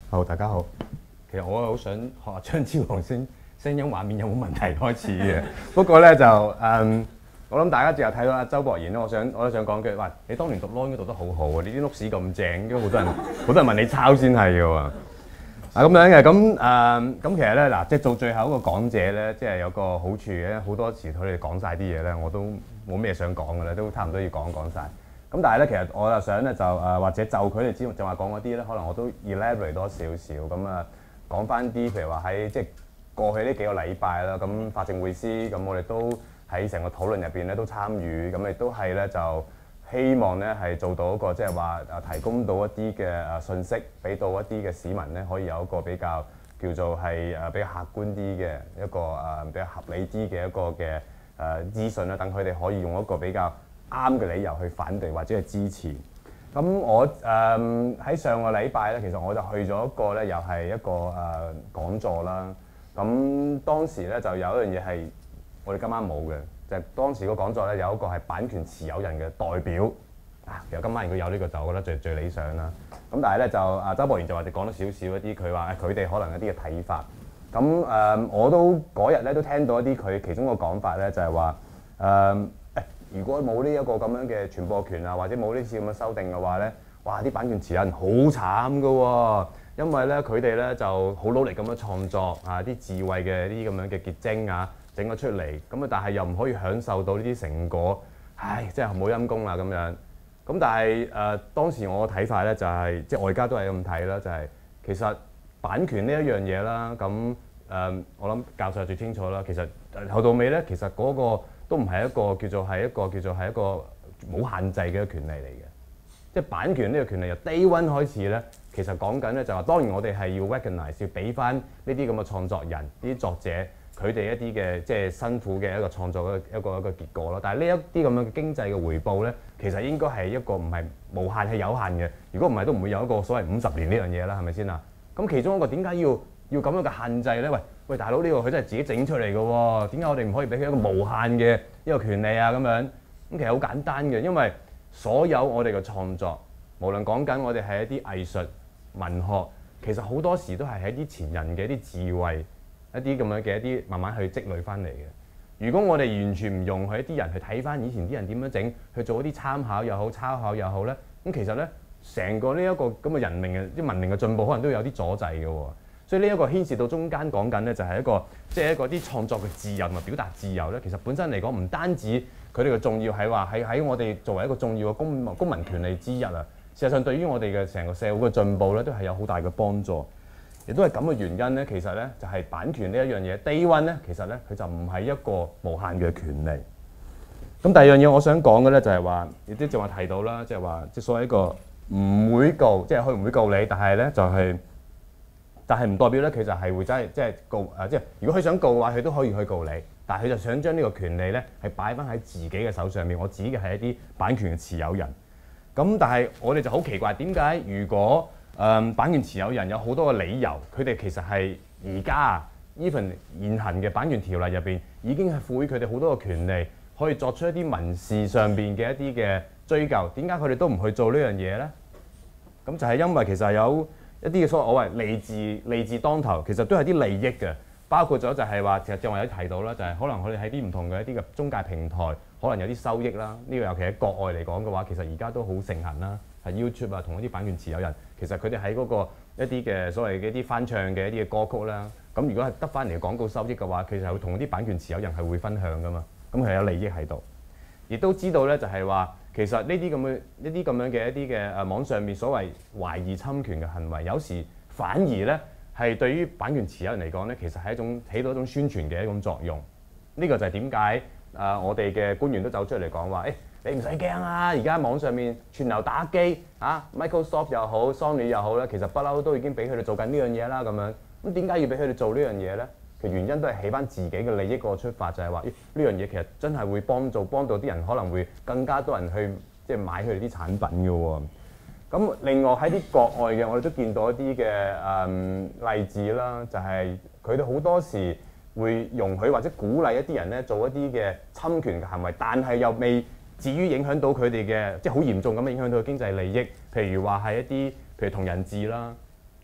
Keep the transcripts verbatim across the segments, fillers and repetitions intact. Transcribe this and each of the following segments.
好，大家好。其實我好想學下張超雄先聲音畫面有冇問題開始嘅。不過咧就誒、嗯，我諗大家淨係睇到阿周博賢咧，我想我都想講句，喂，你當年讀 law 應該讀得好好啊！你啲 notes 咁正，應該好多人好多人問你抄先係嘅喎。啊咁樣嘅，咁誒咁其實咧嗱，即係做最後一個講者咧，即係有個好處嘅，好多時佢哋講晒啲嘢咧，我都冇咩想講嘅啦，都差唔多要講講晒。咁但係咧，其實我就想咧就誒、呃、或者就佢哋之就話講嗰啲咧，可能我都 elaborate 多少少咁啊，講翻啲譬如話喺即係過去呢幾個禮拜啦，咁法政匯思咁我哋都喺成個討論入邊咧都參與，咁亦都係咧就希望咧係做到一個即係話誒提供到一啲嘅誒信息，俾到一啲嘅市民咧可以有一個比較叫做係誒比較客觀啲嘅一個誒比較合理啲嘅一個嘅誒資訊啦，等佢哋可以用一個比較啱嘅理由去反對或者係支持。咁我誒喺、呃、上個禮拜咧，其實我就去咗一個咧，又係一個誒、呃、講座啦。咁當時咧就有一樣嘢係我哋今晚冇嘅，就係、是、當時個講座咧有一個係版權持有人嘅代表。啊，其實今晚如果有呢個就我覺得最最理想啦。咁但係咧就啊周博賢就話就講咗少少一啲佢話佢哋可能一啲嘅睇法。咁誒、呃、我都嗰日咧都聽到一啲佢其中個講法咧就係話誒。如果冇呢一個咁樣嘅傳播權啊，或者冇呢次咁嘅修訂嘅話咧，哇！啲版權持有人好慘噶喎，因為咧佢哋咧就好努力咁樣創作啊，啲智慧嘅呢啲咁樣嘅結晶啊，整咗出嚟，咁啊但係又唔可以享受到呢啲成果，唉，真係冇陰功啦咁樣。咁但係誒、呃、當時我嘅睇法咧就係、是，即係我而家都係咁睇啦，就係、是、其實版權呢一樣嘢啦，咁誒、呃、我諗教授係最清楚啦。其實後到尾咧，其實嗰、那個都唔係一個叫做係一個叫做係一個冇限制嘅權利嚟嘅，即係版權呢個權利由 day one 開始咧，其實講緊咧就話，當然我哋係要 recognize 要俾翻呢啲咁嘅創作人、呢啲作者佢哋一啲嘅即係辛苦嘅一個創作嘅一個一個結果咯。但係呢一啲咁樣嘅經濟嘅回報咧，其實應該係一個唔係無限係有限嘅。如果唔係都唔會有一個所謂五十年呢樣嘢啦，係咪先啊？咁其中一個點解要要咁樣嘅限制咧？喂！喂，大佬呢個佢真係自己整出嚟嘅喎，點解我哋唔可以俾佢一個無限嘅一個權利啊？咁樣咁其實好簡單嘅，因為所有我哋嘅創作，無論講緊我哋係一啲藝術、文學，其實好多時都係喺啲前人嘅一啲智慧、一啲咁樣嘅一啲慢慢去積累翻嚟嘅。如果我哋完全唔容許一啲人去睇翻以前啲人點樣整，去做一啲參考又好、抄考又好咧，咁其實咧成個呢一個咁嘅人命嘅啲文明嘅進步，可能都有啲阻滯嘅喎。所以呢一個牽涉到中間講緊咧，就係一個即係一個啲創作嘅自由同埋表達自由咧。其實本身嚟講，唔單止佢哋嘅重要係話喺喺我哋作為一個重要嘅公民公民權利之一啊。事實上，對於我哋嘅成個社會嘅進步咧，都係有好大嘅幫助。亦都係咁嘅原因咧，其實咧就係版權呢一樣嘢 day one 咧，其實咧佢就唔係一個無限嘅權利。咁第二樣嘢我想講嘅咧就係話，亦都正話提到啦，即係話即係所謂一個唔會告，即係佢唔會告你，但係咧就係。但係唔代表咧，佢就係會真係即係告誒，即係如果佢想告嘅話，佢都可以去告你。但係佢就想將呢個權利咧係擺翻喺自己嘅手上面。我指嘅係一啲版權嘅持有人。咁但係我哋就好奇怪，點解如果誒、呃、版權持有人有好多嘅理由，佢哋其實係而家 even 現行嘅版權條例入邊已經係賦予佢哋好多嘅權利，可以作出一啲民事上邊嘅一啲嘅追究。點解佢哋都唔去做呢樣嘢咧？咁就係因為其實有一啲嘅所謂我謂利字利字當頭，其實都係啲利益嘅，包括咗就係話，其實正話有提到啦，就係可能佢哋喺啲唔同嘅一啲嘅中介平台，可能有啲收益啦。呢個尤其喺國外嚟講嘅話，其實而家都好盛行啦，係 YouTube 啊，同一啲版權持有人，其實佢哋喺嗰個一啲嘅所謂嘅一啲翻唱嘅一啲嘅歌曲啦，咁如果係得翻嚟嘅廣告收益嘅話，其實係會同啲版權持有人係會分享噶嘛，咁係有利益喺度，亦都知道咧就係話。其實呢啲咁嘅一啲咁樣嘅一啲嘅誒網上面所謂懷疑侵權嘅行為，有時反而咧係對於版權持有人嚟講咧，其實係一種起到一種宣傳嘅一種作用。呢、這個就係點解誒我哋嘅官員都走出嚟講話，誒、欸、你唔使驚啊！而家網上面串流打機啊 ，Microsoft 又好 ，Sony 又好咧，其實不嬲都已經俾佢哋做緊呢樣嘢啦。咁樣咁點解要俾佢哋做呢樣嘢咧？其實原因都係起翻自己嘅利益個出發，就係話呢樣嘢其實真係會幫助幫到啲人，可能會更加多人去即係買佢哋啲產品嘅喎。咁另外喺啲國外嘅，我哋都見到一啲嘅誒例子啦，就係佢哋好多時會容許或者鼓勵一啲人咧做一啲嘅侵權嘅行為，但係又未至於影響到佢哋嘅，即係好嚴重咁影響到經濟利益。譬如話係一啲譬如同人誌啦。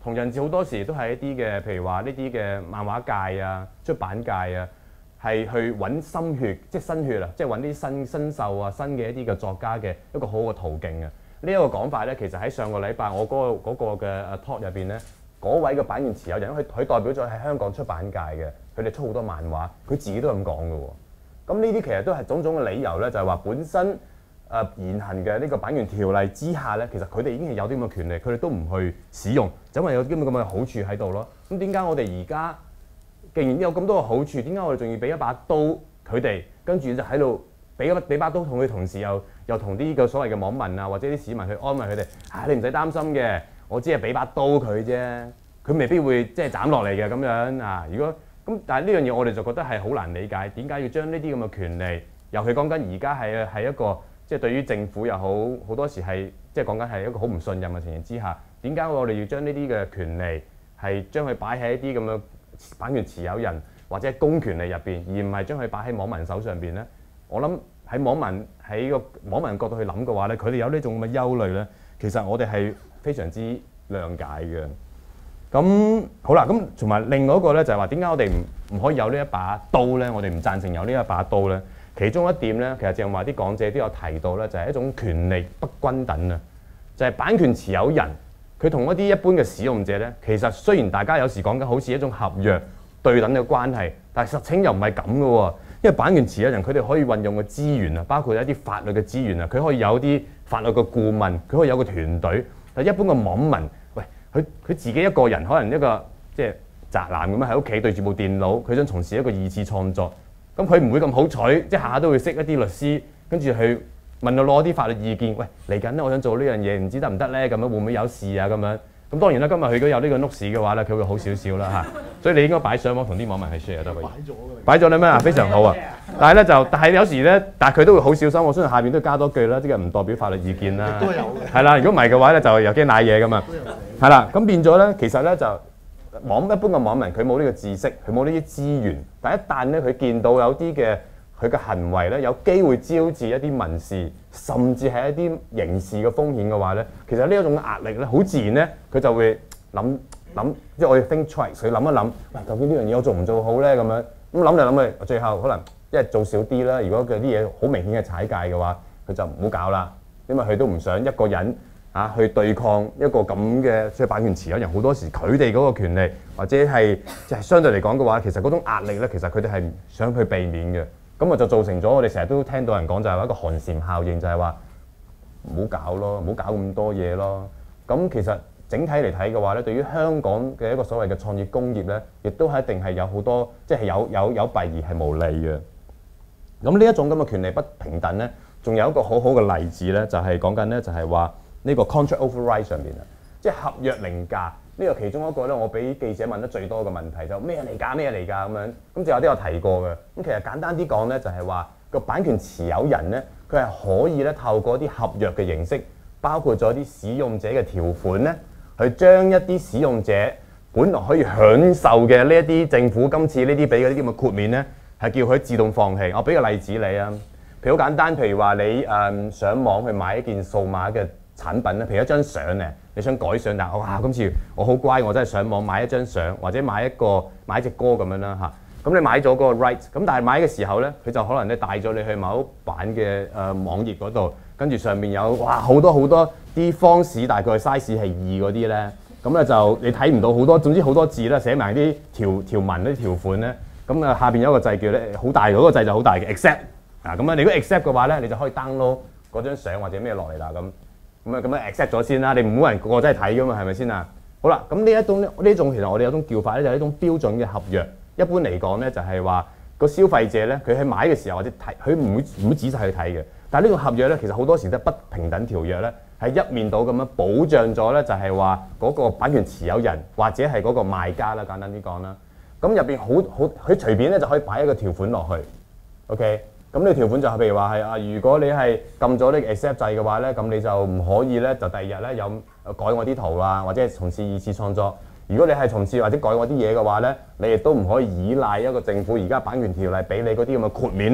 同人誌好多時都係一啲嘅，譬如話呢啲嘅漫畫界啊、出版界啊，係去揾新血，即係新血啊，即係揾啲新新秀啊、新嘅一啲嘅作家嘅一個好好嘅途徑啊。呢、這、一個講法咧，其實喺上個禮拜我嗰、那個嗰嘅誒 talk 入邊咧，嗰位嘅版權持有人，佢佢代表咗喺香港出版界嘅，佢哋出好多漫畫，佢自己都咁講嘅喎。咁呢啲其實都係種種嘅理由咧，就係、是、話本身誒、呃、現行嘅呢個版權條例之下咧，其實佢哋已經係有啲咁嘅權利，佢哋都唔去使用，就因為有啲咁嘅好處喺度咯。咁點解我哋而家既然有咁多嘅好處，點解我哋仲要俾一把刀佢哋，跟住就喺度俾一俾把刀同佢同時又又同啲個所謂嘅網民啊或者啲市民去安慰佢哋，啊你唔使擔心嘅，我只係俾把刀佢啫，佢未必會即係斬落嚟嘅咁樣啊。如果咁，但係呢樣嘢我哋就覺得係好難理解，點解要將呢啲咁嘅權利，尤其講緊而家係係一個即係對於政府又好，好多時係即係講緊係一個好唔信任嘅情形之下，點解我哋要將呢啲嘅權利係將佢擺喺一啲咁嘅版權持有人或者公權利入邊，而唔係將佢擺喺網民手上邊咧？我諗喺網民喺個網民角度去諗嘅話咧，佢哋有呢種咁嘅憂慮咧，其實我哋係非常之諒解嘅。咁好啦，咁同埋另外一個咧就係話點解我哋唔唔可以有呢一把刀咧？我哋唔贊成有呢一把刀咧。其中一點咧，其實正話啲講者都有提到咧，就係一種權利不均等啊。就係版權持有人佢同一啲一般嘅使用者咧，其實雖然大家有時講緊好似一種合約對等嘅關係，但係實情又唔係咁嘅喎。因為版權持有人佢哋可以運用嘅資源啊，包括一啲法律嘅資源啊，佢可以有啲法律嘅顧問，佢可以有個團隊。但係一般嘅網民，喂，佢佢自己一個人，可能一個即係宅男咁樣喺屋企對住部電腦，佢想從事一個二次創作，咁佢唔會咁好彩，即係下下都會識一啲律師，跟住去問我攞啲法律意見。喂，嚟緊咧，我想做呢樣嘢，唔知得唔得咧？咁樣會唔會有事啊？咁樣咁當然啦，今日佢如果有呢個 note 嘅話咧，佢會好少少啦嚇。所以你應該擺上網同啲網民去 share 得㗎。擺咗㗎。擺咗啦咩啊？非常好啊！但係咧就，但係有時咧，但係佢都會好小心。我相信下邊都加多句啦，即係唔代表法律意見啦。都有嘅。係啦，如果唔係嘅話咧，就又驚賴嘢㗎嘛。係啦，咁變咗咧，其實咧就網一般嘅網民佢冇呢個知識，佢冇呢啲資源。但一旦咧佢見到有啲嘅佢嘅行為咧，有機會招致一啲民事，甚至係一啲刑事嘅風險嘅話咧，其實呢一種壓力咧，好自然咧，佢就會諗諗，即係我哋 think twice，佢諗一諗，喂，究竟呢樣嘢我做唔做好咧？咁樣咁諗就諗去，最後可能一係做少啲啦。如果佢啲嘢好明顯嘅踩界嘅話，佢就唔好搞啦，因為佢都唔想一個人啊去對抗一個咁嘅即係版權持有人。好多時佢哋嗰個權利或者係即係相對嚟講嘅話，其實嗰種壓力咧，其實佢哋係想去避免嘅。咁啊就造成咗我哋成日都聽到人講就係話一個寒蟬效應，就係話唔好搞咯，唔好搞咁多嘢咯。咁其實整體嚟睇嘅話咧，對於香港嘅一個所謂嘅創業工業咧，亦都係一定係有好多即係有有有弊而係無利嘅。咁呢一種咁嘅權利不平等咧，仲有一個好好嘅例子咧，就係講緊咧就係話呢個 contract override 上邊啊，即係合約凌駕。呢個其中一個咧，我俾記者問得最多嘅問題就咩嚟㗎？咩嚟㗎？咁樣咁就有啲有提過嘅。咁其實簡單啲講咧，就係話個版權持有人咧，佢係可以咧透過啲合約嘅形式，包括咗啲使用者嘅條款咧，去將一啲使用者本來可以享受嘅呢一啲政府今次呢啲俾嗰啲咁嘅豁免咧，係叫佢自動放棄。我俾個例子你啊，譬如好簡單，譬如話你誒、嗯、上網去買一件數碼嘅產品咧，譬如一張相咧。你想改相，但係哇，今次我好乖，我真係上網買一張相，或者買一個買一隻歌咁樣啦嚇。咁你買咗嗰個 right，咁但係買嘅時候咧，佢就可能咧帶咗你去某一版嘅誒、呃、網頁嗰度，跟住上面有哇好多好多啲方士，大概 size 係二嗰啲咧，咁咧就你睇唔到好多，總之好多字啦，寫埋啲條條文啲條款咧，咁啊下邊有一個掣叫咧好大嗰、嗰個掣就好大嘅 accept 啊，咁啊你如果 accept 嘅話咧，你就可以 download 嗰張相或者咩落嚟啦咁。咁啊咁樣 accept 咗先啦，你唔好人個個真係睇噶嘛，係咪先啊？好啦，咁呢一種呢種其實我哋有種叫法咧，就係一種標準嘅合約。一般嚟講咧，就係話個消費者咧，佢喺買嘅時候或者睇，佢唔會唔會仔細去睇嘅。但係呢個合約咧，其實好多時都不平等條約咧，係一面倒咁樣保障咗咧，就係話嗰個版權持有人或者係嗰個賣家啦，簡單啲講啦。咁入邊好好，佢隨便咧就可以擺一個條款落去 ，OK。咁呢個條款就係譬如話係啊，如果你係撳咗呢個 accept 掣嘅話咧，咁你就唔可以咧，就第二日咧有改我啲圖啊，或者係從事二次創作。如果你係從事或者改我啲嘢嘅話咧，你亦都唔可以依賴一個政府而家版權條例俾你嗰啲咁嘅豁免咧，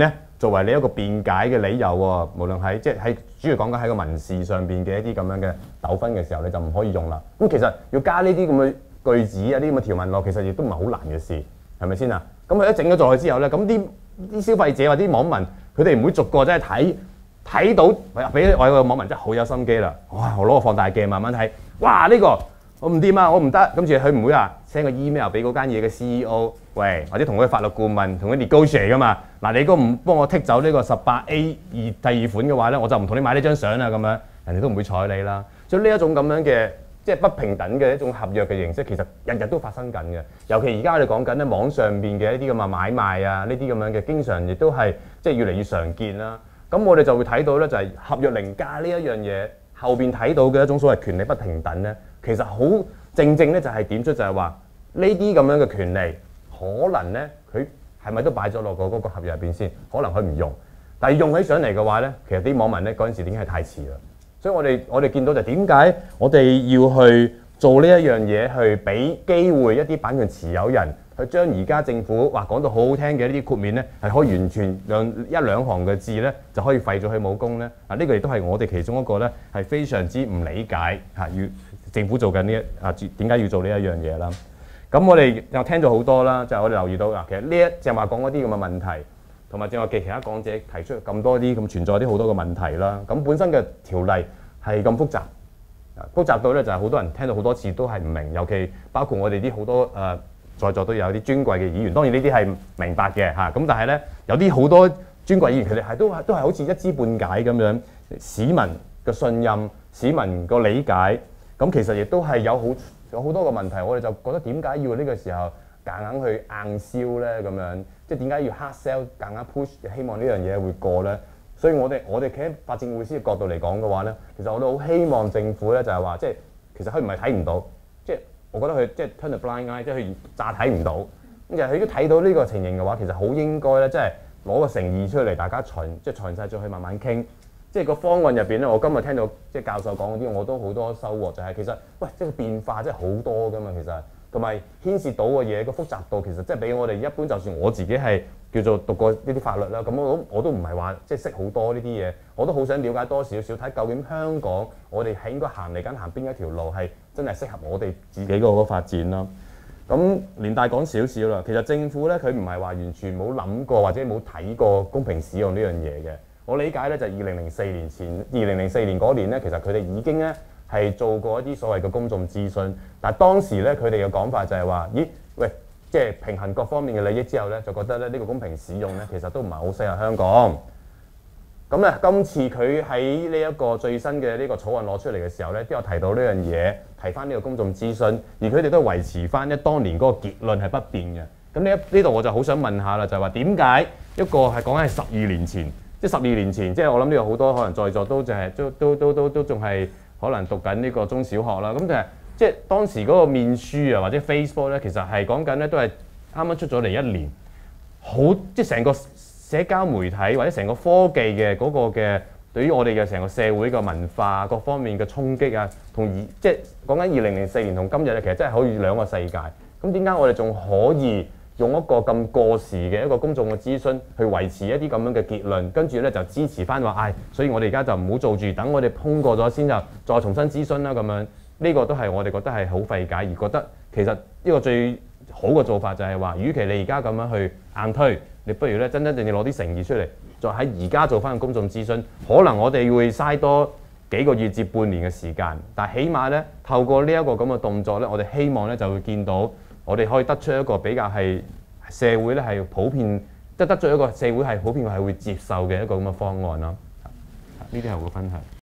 作為你一個辯解嘅理由喎。無論係即係喺主要講緊喺個民事上邊嘅一啲咁樣嘅糾紛嘅時候，你就唔可以用啦。咁其實要加呢啲咁嘅句子啊，呢啲咁嘅條文落，其實亦都唔係好難嘅事，係咪先啊？咁佢一整咗落去之後咧，咁啲啲消費者或啲網民，佢哋唔會逐個真係睇睇到，俾我有個網民真係好有心機啦。哇！我攞個放大鏡慢慢睇，哇！呢個我唔掂啊，我唔得。跟住佢唔會話 send 個 email 俾嗰間嘢嘅 C E O， 喂，或者同佢法律顧問同佢 negotiate 噶嘛。嗱，你如果唔幫我剔走呢個十八 A 二第二款嘅話咧，我就唔同你買呢張相啦。咁樣人哋都唔會睬你啦。所以呢一種咁樣嘅即係不平等嘅一種合約嘅形式，其實日日都發生緊嘅。尤其而家我哋講緊咧網上邊嘅一啲咁嘅買賣啊，呢啲咁樣嘅經常亦都係即係越嚟越常見啦。咁我哋就會睇到咧，就係合約凌駕呢一樣嘢後邊睇到嘅一種所謂權利不平等咧，其實好正正咧就係點出就係話呢啲咁樣嘅權利，可能咧佢係咪都擺咗落個嗰個合約入邊先？可能佢唔用，但係用起上嚟嘅話咧，其實啲網民咧嗰陣時已經係太遲啦。所以我哋我哋見到就點解我哋要去做呢一樣嘢，去俾機會一啲版權持有人去將而家政府話講到好好聽嘅呢啲豁免咧，係可以完全用一兩行嘅字咧就可以廢咗佢武功咧。啊，呢個亦都係我哋其中一個咧係非常之唔理解嚇，要政府做緊呢一啊點解要做呢一樣嘢啦？咁我哋又聽咗好多啦，就係我哋留意到啊，其實呢一正話講嗰啲咁嘅問題，同埋正話嘅其他講者提出咁多啲咁存在啲好多嘅問題啦。咁本身嘅條例係咁複雜，複雜到咧就係好多人聽到好多次都係唔明，尤其包括我哋啲好多誒、呃、在座都有啲尊貴嘅議員，當然呢啲係明白嘅嚇。咁但係咧有啲好多尊貴議員佢哋係都都係好似一知半解咁樣，市民嘅信任、市民個理解，咁其實亦都係有好有好多個問題。我哋就覺得點解要呢個時候夾硬去硬銷咧咁樣，即係點解要 hard sell 夾硬 push， 希望呢樣嘢會過咧？所以我哋我哋企喺法政匯思嘅角度嚟講嘅話咧，其實我都好希望政府咧就係話，即係其實佢唔係睇唔到，即係我覺得佢即係 turn a blind eye，即係佢詐睇唔到。咁就係佢都睇到呢個情形嘅話，其實好應該咧，即係攞個誠意出嚟，大家詳即係詳細再去慢慢傾。即係個方案入邊咧，我今日聽到即係教授講嗰啲，我都好多收穫。就係其實喂，即係變化真係好多㗎嘛，其實同埋牽涉到嘅嘢個複雜度，其實即係比我哋一般，就算我自己係叫做讀過呢啲法律啦，咁我都我都唔係話即係識好多呢啲嘢，我都好想了解多少少，睇究竟香港我哋係應該行嚟緊行邊一條路係真係適合我哋自己個個發展啦。咁連帶講少少啦，其實政府咧佢唔係話完全冇諗過或者冇睇過公平使用呢樣嘢嘅。我理解咧就係二零零四年前，二零零四年嗰年咧，其實佢哋已經咧係做過一啲所謂嘅公眾諮詢，但係當時咧佢哋嘅講法就係話，咦喂，即係平衡各方面嘅利益之後咧，就覺得咧呢個公平使用咧其實都唔係好適合香港。咁咧今次佢喺呢一個最新嘅呢個草案攞出嚟嘅時候咧，都有提到呢樣嘢，提翻呢個公眾諮詢，而佢哋都維持翻咧當年嗰個結論係不變嘅。咁呢一呢度我就好想問下啦，就係話點解一個係講緊係十二年前？即係十二年前，即係我諗呢度好多可能在座都就係都都都都都仲係可能讀緊呢個中小學啦。咁就係即係當時嗰個面書啊，或者 Facebook 咧，其實係講緊咧都係啱啱出咗嚟一年，好即係成個社交媒體或者成個科技嘅嗰個嘅對於我哋嘅成個社會嘅文化各方面嘅衝擊啊，同而即係講緊二零零四年同今日咧，其實真係可以兩個世界。咁點解我哋仲可以用一個咁過時嘅一個公眾嘅諮詢去維持一啲咁樣嘅結論，跟住咧就支持翻話，唉、哎，所以我哋而家就唔好做住，等我哋通過咗先就再重新諮詢啦咁樣。呢、這個都係我哋覺得係好費解，而覺得其實呢個最好嘅做法就係話，與其你而家咁樣去硬推，你不如咧真真正正攞啲誠意出嚟，再喺而家做翻個公眾諮詢。可能我哋會嘥多幾個月至半年嘅時間，但係起碼咧透過呢一個咁嘅動作咧，我哋希望咧就會見到。我哋可以得出一個比較係社會咧係普遍，即係得出一個社會係普遍係會接受嘅一個咁嘅方案咯。呢啲係我嘅分享。